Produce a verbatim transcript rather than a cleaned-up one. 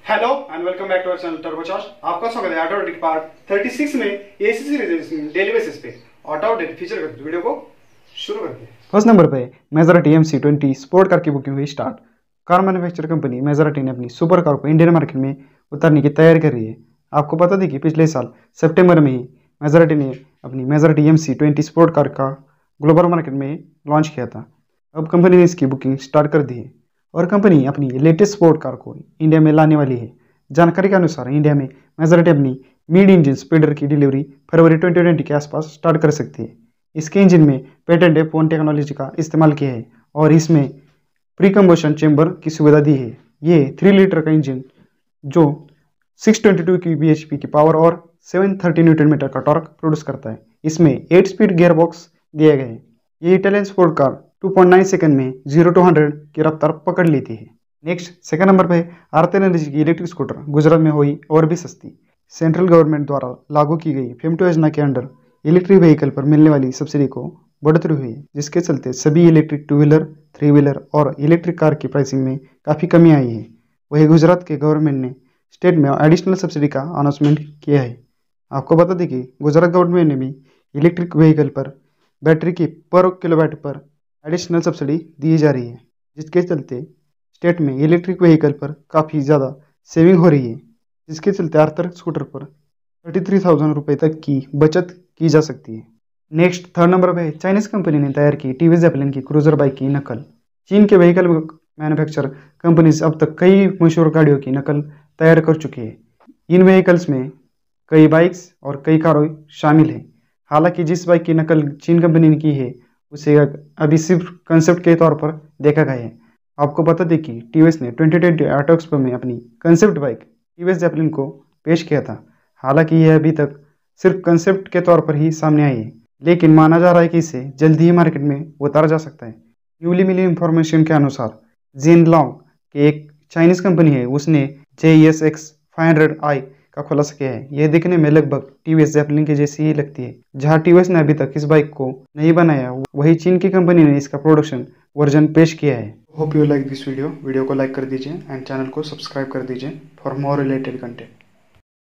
Hello and welcome back to our channel Turbocharge. आपका स्वागत है ऑटोडेट पार्ट छत्तीस में एसीसी रजिस्ट्रेशन डेली बेसिस पे ऑटोडेट फीचर करते वीडियो को शुरू करते हैं। फर्स्ट नंबर पे Maserati M C twenty sport car की बुकिंग हुई start. Car manufacture company Maserati ने अपनी सुपर कार को इंडियन मार्केट में उतारने की तैयारी कर रही है। आपको बता दें कि पिछले साल सितंबर में ही मेजराटी ने अपनी Maserati M C twenty sport car का ग्लोबल मार्केट में लॉन्च किया था। अब कंपनी ने इसकी बुकिंग स्टार्ट कर दी है और कंपनी अपनी लेटेस्ट स्पोर्ट कार को इंडिया में लाने वाली है। जानकारी के अनुसार इंडिया में मेजराटी अपनी मिड इंजन स्पीडर की डिलीवरी फरवरी ट्वेंटी ट्वेंटी के आसपास स्टार्ट कर सकती है। इसके इंजन में पेटेंट फोन टेक्नोलॉजी का इस्तेमाल किया है और इसमें प्री कंबशन चेंबर की सुविधा दी है। ये थ्री लीटर का इंजन जो सिक्स ट्वेंटी टू की बी एच पी की पावर और सेवन थर्टी न्यूटन मीटर का टॉर्क प्रोड्यूस करता है। इसमें एट स्पीड गियर बॉक्स दिए गए हैं। ये Italian sport car two point nine second में जीरो टू हंड्रेड की रफ्तार पकड़ लेती है। नेक्स्ट सेकंड नंबर पे आरती एनर्जी की इलेक्ट्रिक स्कूटर गुजरात में हुई और भी सस्ती। सेंट्रल गवर्नमेंट द्वारा लागू की गई फेमटो योजना के अंडर इलेक्ट्रिक व्हीकल पर मिलने वाली सब्सिडी को बढ़ोतरी हुई है, जिसके चलते सभी electric two wheeler, three wheeler और इलेक्ट्रिक कार की प्राइसिंग में काफ़ी कमी आई है। वहीं गुजरात के गवर्नमेंट ने स्टेट में एडिशनल सब्सिडी का अनाउंसमेंट किया है। आपको बता दें कि गुजरात गवर्नमेंट ने भी इलेक्ट्रिक व्हीकल पर बैटरी की पर किलोवाट पर एडिशनल सब्सिडी दी जा रही है, जिसके चलते स्टेट में इलेक्ट्रिक व्हीकल पर काफ़ी ज़्यादा सेविंग हो रही है, जिसके चलते आर्थर स्कूटर पर थर्टी थ्री थाउजेंड रुपये तक की बचत की जा सकती है। नेक्स्ट थर्ड नंबर पे चाइनीज कंपनी ने तैयार की टीवीएस जेपलिन की क्रूजर बाइक की नकल। चीन के व्हीकल मैन्युफैक्चर कंपनीज अब तक कई मशहूर गाड़ियों की नकल तैयार कर चुकी है। इन व्हीकल्स में कई बाइक्स और कई कारें शामिल हैं। हालांकि जिस बाइक की नकल चीन कंपनी ने की है उसे अभी सिर्फ कंसेप्ट के तौर पर देखा गया है। आपको बता दें कि टीवीएस ने ट्वेंटी ट्वेंटी ऑटो एक्सपो में अपनी कंसेप्ट बाइक टीवीएस जेपलिन को पेश किया था। हालांकि यह अभी तक सिर्फ कंसेप्ट के तौर पर ही सामने आई है, लेकिन माना जा रहा है कि इसे जल्द ही मार्केट में उतारा जा सकता है। न्यूली मिली इंफॉर्मेशन के अनुसार जेनलॉन्ग के एक चाइनीज कंपनी है, उसने J E S X five hundred I का खुलासा किया है। यह दिखने में लगभग टीवीएस जेपलिन के जैसी ही लगती है। जहां टीवीएस ने अभी तक इस बाइक को नहीं बनाया, वही चीन की कंपनी ने इसका प्रोडक्शन वर्जन पेश किया है। Hope you like this video video को लाइक कर दीजिए एंड चैनल को सब्सक्राइब कर दीजिए फॉर मोर रिलेटेड कंटेंट।